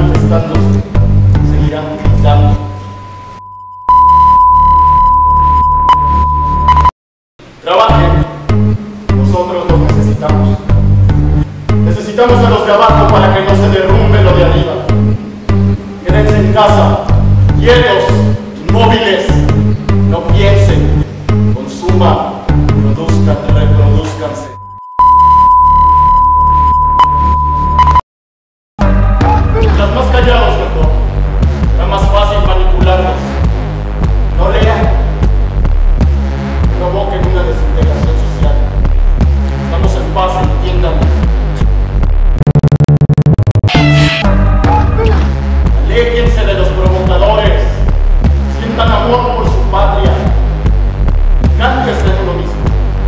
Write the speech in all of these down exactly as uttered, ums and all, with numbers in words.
manifestándose, seguirán gritando. Trabajen, nosotros los necesitamos. Necesitamos a los de abajo para que no se derrumbe lo de arriba. Quédense en casa, quietos, inmóviles, no piensen, consuman, produzcan, reproduzcanse. Mientras más callados mejor, será más fácil manipularlos. No lean, provoquen una desintegración social. Estamos en paz, entiéndanlo. Aléjense de los provocadores, sientan amor por su patria, cámbiense de uno mismo.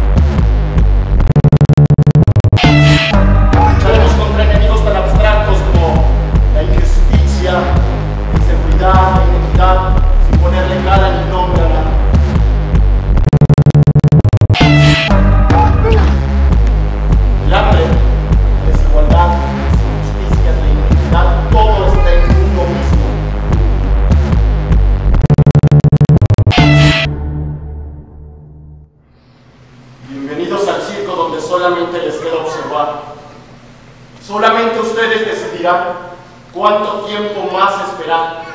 Lucharemos contra enemigos tan abstractos como la injusticia, la inseguridad, la inequidad, sin ponerle cara ni nombre a nada. El hambre, la desigualdad, las injusticias, la inequidad, todo está en uno mismo. Bienvenidos al circo donde solamente les queda observar. Solamente ustedes decidirán cuánto tiempo más esperar.